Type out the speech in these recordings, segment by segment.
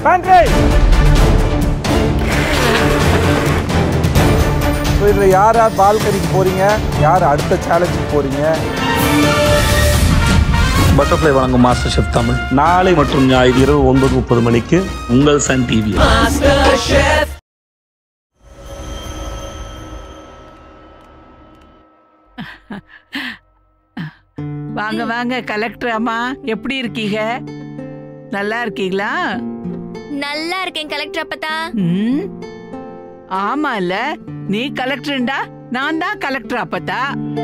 நன்றி. இதுல யார் யார் பால்கனிக்கு போறீங்க, யார் அடுத்த சேலஞ்சுக்கு போறீங்க? பட்டர்ஃப்ளை வழங்கும் மாஸ்டர் ஷெஃப் தமிழ் நாளை மற்றும் ஞாயிறு இரவு 9:30 மணிக்கு உங்கள் சன் டிவி. வாங்க வாங்க கலெக்டர் அம்மா, எப்படி இருக்கீங்க? நல்லா இருக்கீங்களா? நல்லா இருக்கேன் கலெக்டர் அப்பதா. ஆமா இல்ல, நீ கலெக்டர்டா, நான் தான் கலெக்டர் அப்பதா.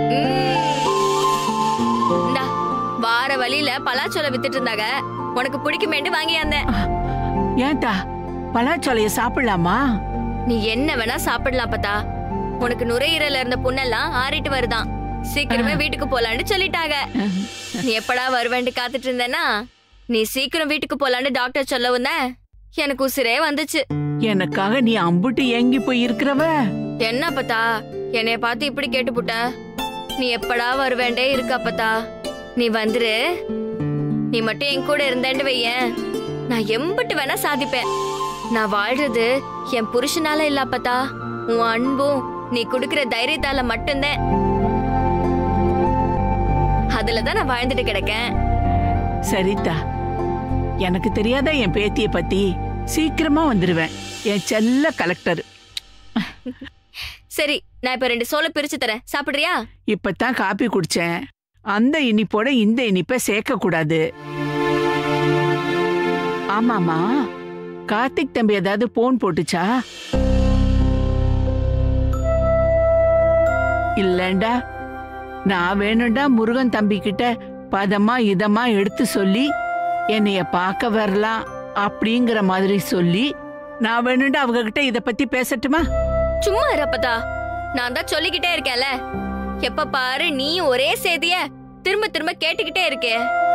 வார வழியில பலாச்சோலை வித்துட்டு இருந்தாங்க, உனக்கு பிடிக்குமேண்டு வாங்கியாந்தேன். ஏன்டா பலாச்சோலைய சாப்பிடலாமா? நீ என்ன வேணா சாப்பிடலாம் அப்பதா. உனக்கு நுரையீரல இருந்த புண்ணெல்லாம் ஆறிட்டு வருதான், சீக்கிரமே வீட்டுக்கு போலான்னு சொல்லிட்டாங்க. நீ எப்படா வருவேன்ட்டு காத்துட்டு இருந்தேன்னா, நீ சீக்கிரம் வீட்டுக்கு போலான்னு டாக்டர் சொல்லவும் தான் எனக்கு உசிரே வந்துச்சு. எனக்காக நீ அம்புட்டு ஏங்கி போய் இருக்கிறவ. என்ன அப்பத்தா என்னைய பார்த்து இப்படி கேட்டுப்புட்ட? நீ எப்படா வருவேண்டே இருக்க அப்பத்தா. நீ வந்துரு, நீ மட்டும் என் கூட இருந்தேன்னு வையேன், நான் எம்பிட்டு வேணா சாதிப்பேன். நான் வாழ்றது என் புருஷனால இல்ல அப்பத்தா, உன் அன்பும் நீ குடுக்கிற தைரியத்தால மட்டும்தான். அதுலதான் நான் வாழ்ந்துட்டு கிடக்கேன். சரிதா, எனக்கு தெரியாத என் பேத்திய பத்தி? சீக்கிரமா வந்துருவேன் என் செல்ல கலெக்டர். சரி, நான் இப்ப 2 சோள பிரிச்சு தரேன், சாப்பிடுறியா? இப்பதான் காப்பி குடிச்சேன், அந்த இனிப்போட இந்த இனிப்பை சேர்க்க கூடாது. ஆமாமா, கார்த்திக் தம்பி ஏதாவது போன் போட்டுச்சா? இல்லண்டா, நான் வேணும்டா முருகன் தம்பி கிட்ட பதமா இதமா எடுத்து சொல்லி என்னைய பார்க்க வரலாம் அப்படிங்கிற மாதிரி சொல்லி, நான் வேணும்டா அவங்க கிட்ட இத பத்தி பேசட்டுமா? சும்மா இருப்பதா, நான் தான் சொல்லிக்கிட்டே இருக்கேன்ல. எப்ப பாரு நீ ஒரே செய்திய திரும்ப திரும்ப கேட்டுக்கிட்டே இருக்கே.